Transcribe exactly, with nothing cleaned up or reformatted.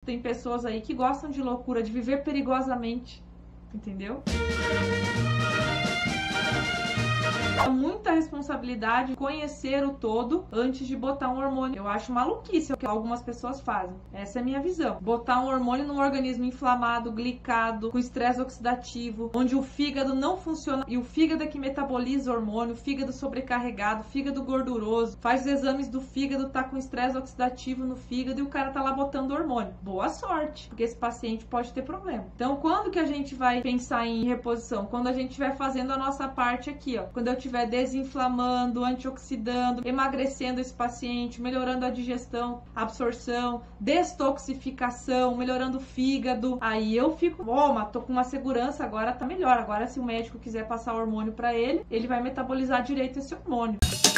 tem pessoas aí que gostam de loucura, de viver perigosamente, entendeu? É muita responsabilidade conhecer o todo antes de botar um hormônio. Eu acho maluquice o que algumas pessoas fazem. Essa é a minha visão. Botar um hormônio num organismo inflamado, glicado, com estresse oxidativo, onde o fígado não funciona. E o fígado é que metaboliza o hormônio, o fígado sobrecarregado, fígado gorduroso. Faz os exames do fígado, tá com estresse oxidativo no fígado e o cara tá lá botando hormônio. Boa sorte, porque esse paciente pode ter problema. Então, quando que a gente vai pensar em reposição? Quando a gente estiver fazendo a nossa parte aqui, ó. Quando eu estiver desinflamando, antioxidando, emagrecendo esse paciente, melhorando a digestão, absorção, destoxificação, melhorando o fígado, aí eu fico, ó, mas tô com uma segurança, agora tá melhor. Agora, se o médico quiser passar hormônio pra ele, ele vai metabolizar direito esse hormônio.